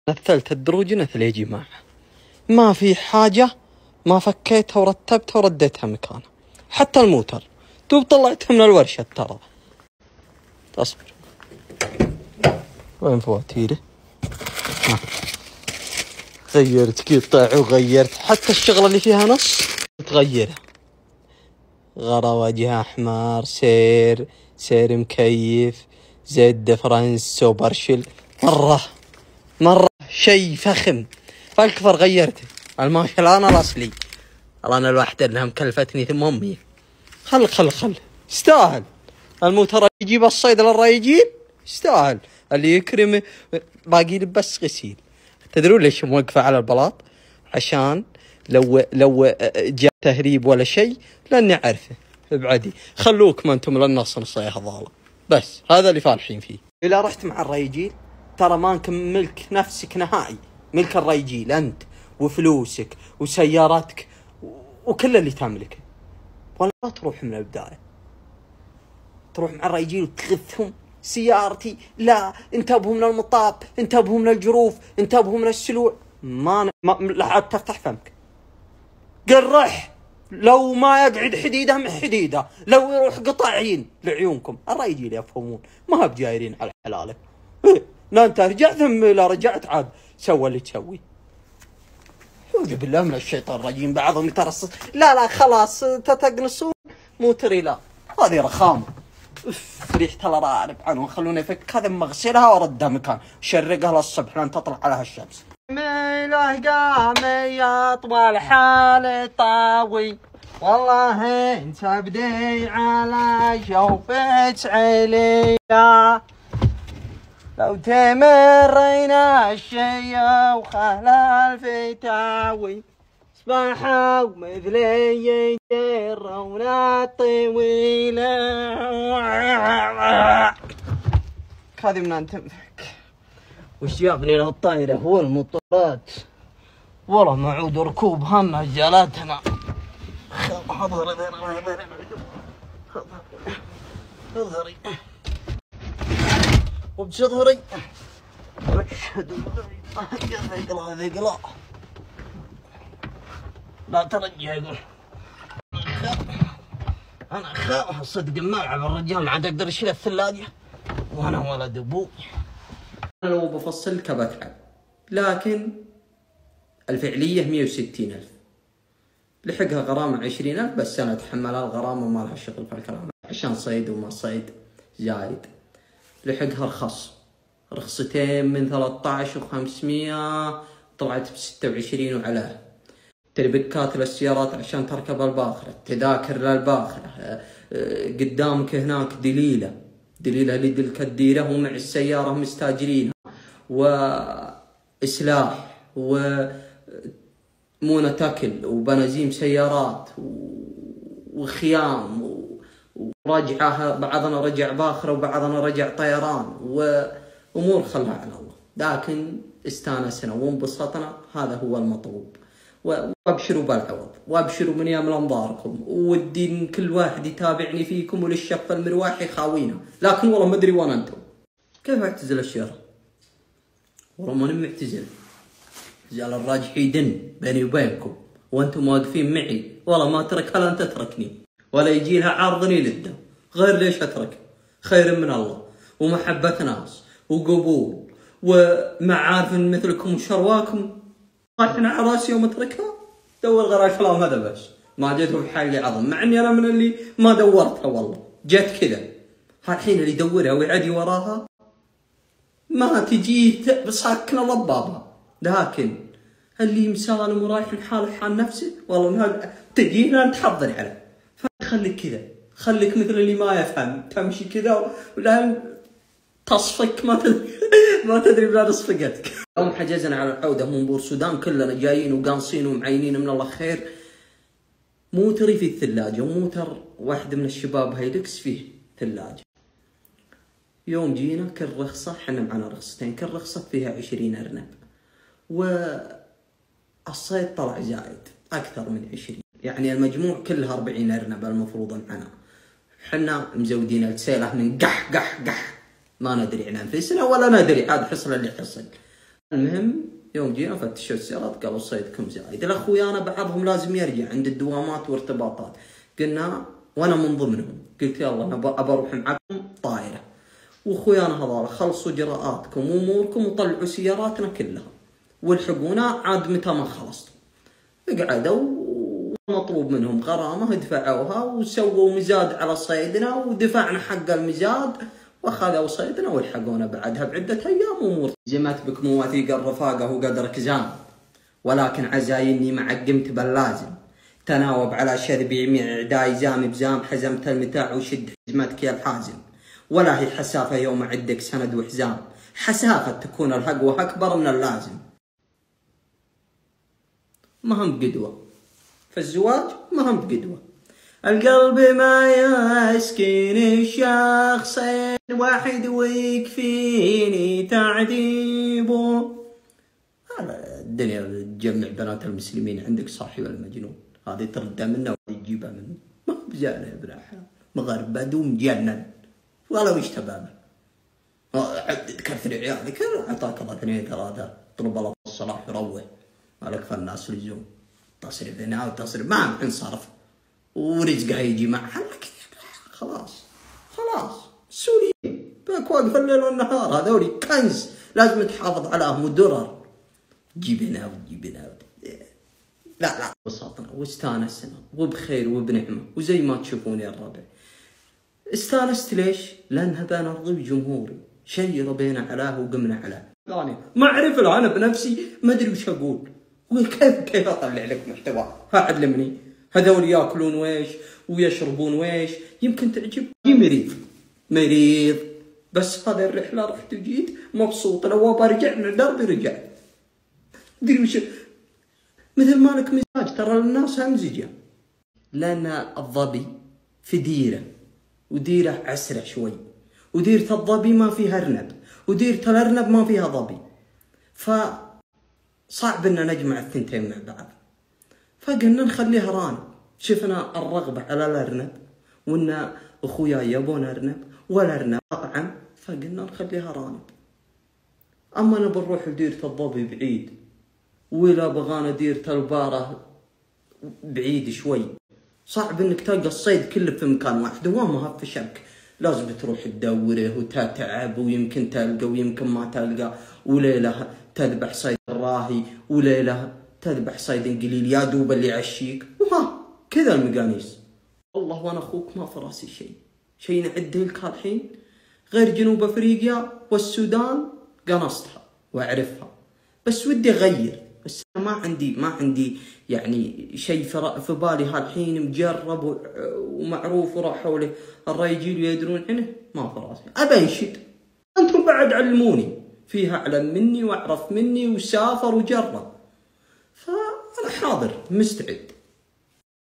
نثلت الدروج نثل يا جماعة، ما في حاجة ما فكيتها ورتبتها ورديتها مكانها، حتى الموتر دوب طلعتها من الورشة ترى. اصبر، وين فواتيره؟ غيرت قطع وغيرت حتى الشغلة اللي فيها نص تغيرها. غرا وجهها أحمر، سير مكيف، زيت دفرنس، سوبرشل، مرة شيء فخم. فالكفر غيرته، الماشي الآن الأصلي. أنا الواحدة إنها مكلفتني 800. خل يستاهل. الموتر يجيب الصيد للريجين يستاهل، اللي يكرمه. باقي لي بس غسيل. تدرون ليش موقفة على البلاط؟ عشان لو جاء تهريب ولا شيء لاني اعرفه. ابعدي، خلوك ما انتم للنص نصيحة ضالة. بس هذا اللي فالحين فيه. اذا رحت مع الريجيل ترى ما انك ملك نفسك نهائي، ملك الريجيل انت وفلوسك وسيارتك وكل اللي تملكه. ولا تروح من البداية، تروح مع الريجيل وتغثهم. سيارتي لا، انتبهوا من المطاب، انتبهوا من الجروف، انتبهوا من السلوع. ما لا تفتح فمك. قرح لو ما يقعد حديده من حديده، لو يروح قطعين لعيونكم. الريجيل يفهمون، ما بجايرين على حلاله. لا انت رجعت ثم لا رجعت عاد سوى اللي تسوي. اعوذ بالله من الشيطان الرجيم. بعضهم يترصص. لا خلاص تتقنصون مو تري. لا هذه رخامه. ريحة الرارب عنه. خلوني افك هذا مغسلها واردها مكان، شرقها للصبح لين تطلع عليها الشمس. ميله قام يا طوال حال طاوي، والله انت بدي على شوفة عليا. لو تمرينا الشيا وخلال الفتاوي، صباحا ومثلي يجرون الطويلة. هذه من أن تنفك. وش جابني للطايرة هو المطرات، والله ما عود ركوب هم جالاتنا. اظهري وبشظهري واشهد ثقلا لا ترجع. يقول انا اخاف صدق ملعب الرجال ما عاد اقدر اشيل الثلاجه وانا ولد ابوي. انا لو بفصلك بتعب، لكن الفعليه 160,000. لحقها غرامه 20,000 بس انا اتحملها الغرامه وما لها شغل في الكلام، عشان صيد وما صيد زايد. لحقها رخص، رخصتين من 13,500 طلعت ب26 وعلاه. تربكات للسيارات عشان تركب الباخرة، تذاكر للباخرة. قدامك هناك دليلة لدلك الديرة ومع السيارة مستاجرينها، وإسلاح ومونة أكل وبنزيم سيارات وخيام ورجعها. بعضنا رجع باخرة وبعضنا رجع طيران وأمور خلها على الله. لكن استانسنا وانبسطنا، هذا هو المطلوب. وابشروا بالعوض، وابشروا من يامل انظاركم. ودي ان كل واحد يتابعني فيكم وللشف المرواح يخاوينا، لكن والله ما ادري وين انتم. كيف اعتزل الشهرة؟ والله ماني معتزل. رجال الراجح يدن بيني وبينكم وانتم واقفين معي. والله ما اتركها لن تتركني، ولا يجي لها عارضني لده. غير ليش اترك؟ خير من الله ومحبة ناس وقبول ومعارف مثلكم وشرواكم. طاحنا على راسي يوم اتركها. دور غير الكلام هذا بس ما جيته في حالي عظم، مع اني انا من اللي ما دورتها. والله جت كذا. الحين اللي يدورها ويعدي وراها ما تجي بساكنه ضبابها، لكن اللي مسالم ورايح لحاله حال نفسه والله ما تجينا نتحضر عليه. فخليك كذا، خليك مثل اللي ما يفهم، تمشي كذا ولا تصفك ما تدري بلا صفقتك. يوم حجزنا على العودة من بور السودان كلنا جايين وقانصين ومعينين من الله خير. موتري في الثلاجة وموتر واحد من الشباب هيلكس فيه ثلاجة. يوم جينا كل رخصة، حنا معنا رخصتين، كل رخصة فيها 20 أرنب، والصيد طلع زايد أكثر من 20، يعني المجموع كلها 40 أرنب المفروض معنا. حنا مزودين السيلة من قح ما ندري عن أنفسنا ولا ندري عاد حصل اللي حصل. المهم يوم جينا فتشوا السيارات قالوا صيدكم زايد. الاخويانا بعضهم لازم يرجع عند الدوامات وارتباطات. قلنا وانا من ضمنهم قلت يلا انا بروح معكم طايره، واخويانا هذول خلصوا اجراءاتكم واموركم وطلعوا سياراتنا كلها والحقونا عاد متى ما خلصتوا. قعدوا ومطلوب منهم غرامه دفعوها وسووا مزاد على صيدنا ودفعنا حق المزاد واخذوا صيدنا والحقونا بعدها بعده ايام امور. جمعت بك مواثيق الرفاقه وقدرك زان، ولكن عزايني معقمت باللازم. تناوب على شذبي معداي زامي بزام، حزمت المتاع وشد حزمتك يا الحازم. ولا هي حسافه يوم عدك سند وحزام، حسافه تكون الهقوه اكبر من اللازم. ما هم بقدوه في الزواج، ما هم بقدوه. القلب ما يسكن الشخصين واحد ويكفيني تعذيبه. الدنيا تجمع بنات المسلمين عندك صاحب المجنون، هذه تردها منه وهذه تجيبها منه. ما بزانه يا ابن الحلال، مغرب بدو مجنن ولا وش تبابه. عدد كثر عيالك اعطاك الله 2 3 طلب الله الصلاح يروح، مالك فالناس لزوم تصرف هنا وتصرف ما انصرف ورزقها يجي معها. خلاص السوريين باك واقف الليل والنهار، هذولي كنز لازم تحافظ عليهم ودرر. جيب هنا وتجيب هنا لا بساطنا واستانسنا وبخير وبنعمه وزي ما تشوفون يا الربع. استانست ليش؟ لانها بين ارضي وجمهوري، شيء ربينا عليه وقمنا عليه. ثاني ما اعرف انا بنفسي ما ادري وش اقول وكيف اطلع لك محتوى. ها علمني هذول ياكلون ويش ويشربون ويش، يمكن تعجب. مريض بس هذه الرحله رحت وجيت مبسوط. لو برجع من دربي رجعت. ادري وش مثل مالك مزاج، ترى الناس همزجه. لان الظبي في ديره وديره عسره شوي، وديره الظبي ما فيها ارنب، وديره الارنب ما فيها ظبي، فصعب ان نجمع الثنتين مع بعض. فقلنا نخليها رانب. شفنا الرغبه على الارنب وان اخويا يبون ارنب والارنب اطعم، فقلنا نخليها رانب. اما انا بنروح لديره الظبي بعيد، ولا بغانا ديره الباره بعيد شوي، صعب انك تلقى الصيد كله في مكان واحد. وما في شك لازم تروح تدوره وتتعب، ويمكن تلقى ويمكن ما تلقى، وليله تذبح صيد راهي وليله تذبح صيد قليل يا دوب اللي يعشيك. وها كذا المقانيس. والله وانا اخوك ما في راسي شيء نعده لك الحين غير جنوب افريقيا والسودان قنصتها واعرفها، بس ودي اغير. بس أنا ما عندي يعني شيء في بالي هالحين مجرب ومعروف وراح حوله الرجال يدرون عنه. ما في راسي ابى انشد. انتم بعد علموني فيها اعلم مني واعرف مني وسافر وجرب، فانا حاضر مستعد.